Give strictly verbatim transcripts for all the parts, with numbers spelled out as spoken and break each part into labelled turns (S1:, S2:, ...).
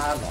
S1: Siemano.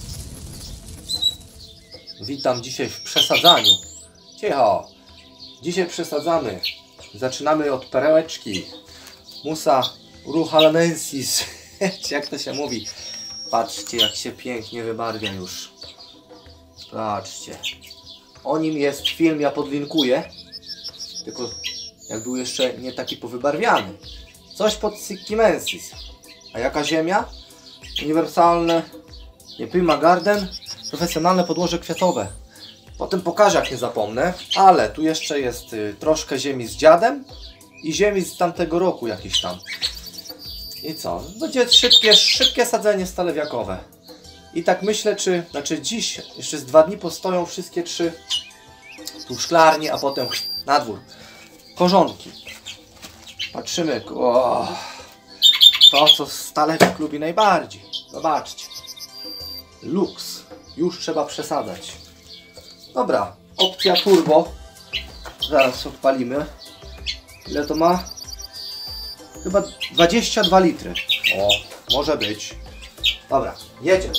S1: Witam dzisiaj w przesadzaniu. Cicho. Dzisiaj przesadzamy. Zaczynamy od perełeczki. Musa uruchalamensis. Jak to się mówi? Patrzcie, jak się pięknie wybarwia już. Patrzcie. O nim jest film, ja podlinkuję. Tylko jak był jeszcze nie taki powybarwiany. Coś pod Sikkimensis. A jaka ziemia? Uniwersalne, nie Prima Garden, profesjonalne podłoże kwiatowe. Potem pokażę, jak nie zapomnę. Ale tu jeszcze jest y, troszkę ziemi z dziadem i ziemi z tamtego roku jakieś tam. I co? Będzie szybkie, szybkie sadzenie stalewiakowe. I tak myślę, czy, znaczy dziś, jeszcze z dwa dni postoją wszystkie trzy tu w szklarni, a potem na dwór. Korzonki. Patrzymy. O, to, co stalewiak lubi najbardziej. Zobaczcie. Luks. Już trzeba przesadzać. Dobra. Opcja turbo. Zaraz odpalimy. Ile to ma? Chyba dwadzieścia dwa litry. O, może być. Dobra, jedziemy.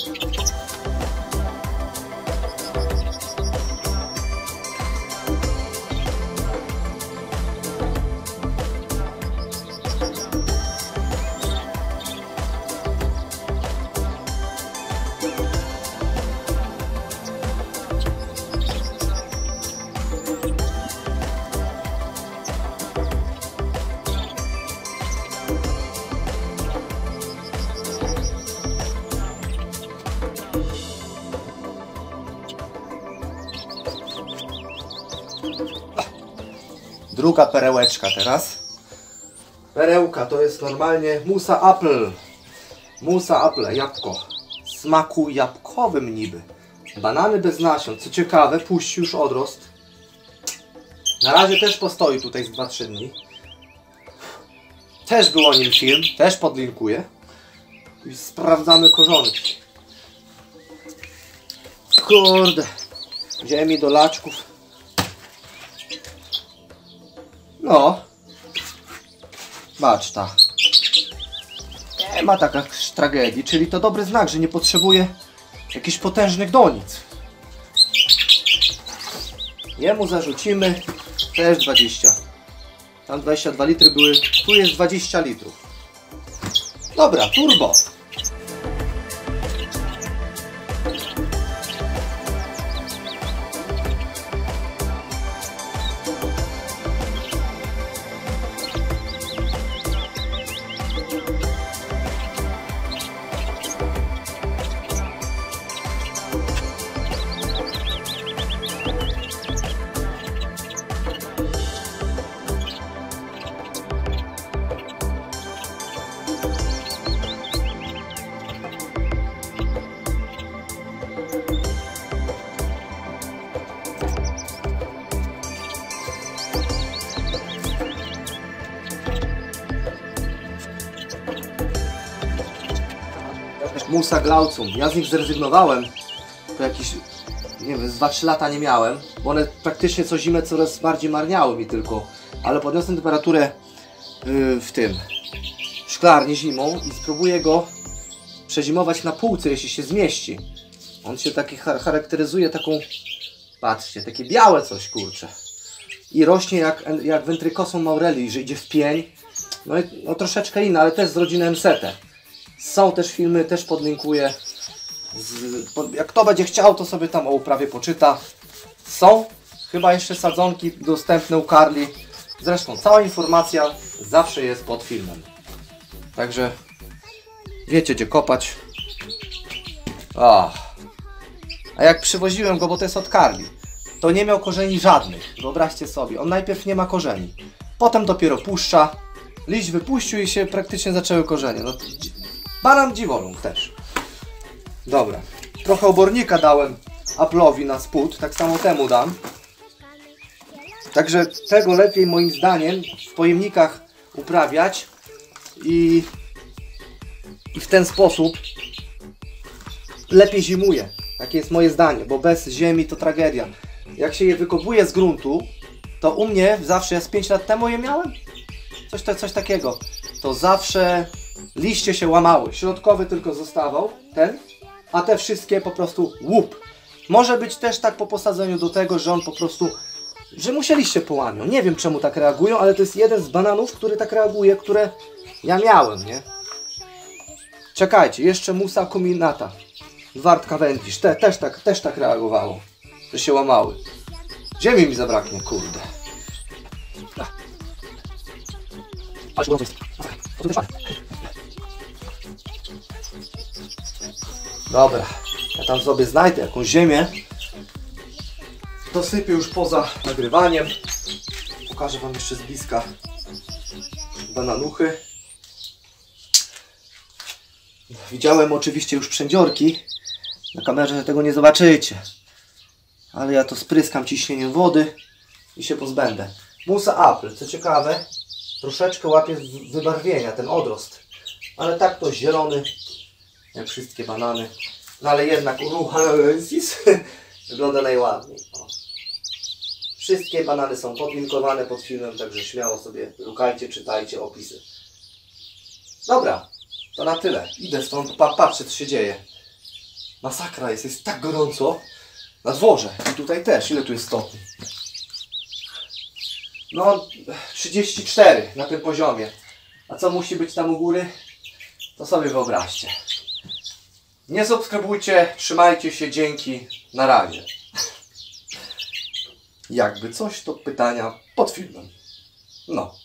S1: Druga perełeczka teraz. Perełka to jest normalnie Musa Apple. Musa Apple, jabłko. Smaku jabłkowym niby. Banany bez nasion. Co ciekawe, puści już odrost. Na razie też postoi tutaj z dwa trzy dni. Też był o nim film. Też podlinkuję. I sprawdzamy korzonki. Kurde. Ziemi do laczków. No, baczta. Nie ma taka tragedii, czyli to dobry znak, że nie potrzebuje jakichś potężnych donic. Jemu zarzucimy też dwadzieścia. Tam dwadzieścia dwa litry były, tu jest dwadzieścia litrów. Dobra, turbo. Musa Glaucum. Ja z nich zrezygnowałem. Po jakieś, nie wiem, z dwa trzy lata nie miałem, bo one praktycznie co zimę coraz bardziej marniały mi tylko. Ale podniosłem temperaturę yy, w tym w szklarni zimą i spróbuję go przezimować na półce, jeśli się zmieści. On się taki charakteryzuje taką, patrzcie, takie białe coś, kurcze. I rośnie jak, jak Ventricosun maurelii, że idzie w pień. No i no, troszeczkę inne, ale też z rodziny M S T. Są też filmy, też podlinkuję. Z, pod, jak kto będzie chciał, to sobie tam o uprawie poczyta. Są chyba jeszcze sadzonki dostępne u Karli. Zresztą cała informacja zawsze jest pod filmem. Także wiecie, gdzie kopać. Ach. A jak przywoziłem go, bo to jest od Karli, to nie miał korzeni żadnych. Wyobraźcie sobie, on najpierw nie ma korzeni. Potem dopiero puszcza. Liść wypuścił i się praktycznie zaczęły korzenie. No, banan dziwoląg też. Dobra. Trochę obornika dałem Apple'owi na spód. Tak samo temu dam. Także tego lepiej moim zdaniem w pojemnikach uprawiać. I, i w ten sposób lepiej zimuje. Takie jest moje zdanie. Bo bez ziemi to tragedia. Jak się je wykopuje z gruntu, to u mnie zawsze, ja z pięć lat temu je miałem. Coś, coś takiego. To zawsze liście się łamały. Środkowy tylko zostawał, ten. a te wszystkie po prostu łup. Może być też tak po posadzeniu do tego, że on po prostu, że musieliście połamią. Nie wiem czemu tak reagują, ale to jest jeden z bananów, który tak reaguje, które ja miałem, nie? Czekajcie, jeszcze Musa Kuminata. Wart Cavendish, te, też, tak, też tak reagowało, że się łamały. Ziemi mi zabraknie, kurde. Dobra, ja tam sobie znajdę jakąś ziemię. Dosypię już poza nagrywaniem. Pokażę wam jeszcze z bliska bananuchy. Widziałem oczywiście już przędziorki. Na kamerze tego nie zobaczycie. Ale ja to spryskam ciśnieniem wody i się pozbędę. Musa Apple, co ciekawe, troszeczkę łapie wybarwienia, ten odrost. Ale tak to zielony, jak wszystkie banany. No ale jednak Uruhalensis wygląda najładniej. O. Wszystkie banany są podlinkowane pod filmem, także śmiało sobie lukajcie, czytajcie opisy. Dobra, to na tyle. Idę stąd, pa, patrzę co się dzieje. Masakra jest, jest tak gorąco. Na dworze i tutaj też. Ile tu jest stopni? No trzydzieści cztery na tym poziomie. A co musi być tam u góry? To sobie wyobraźcie. Nie subskrybujcie, trzymajcie się, dzięki, na razie. Jakby coś, to pytania pod filmem. No.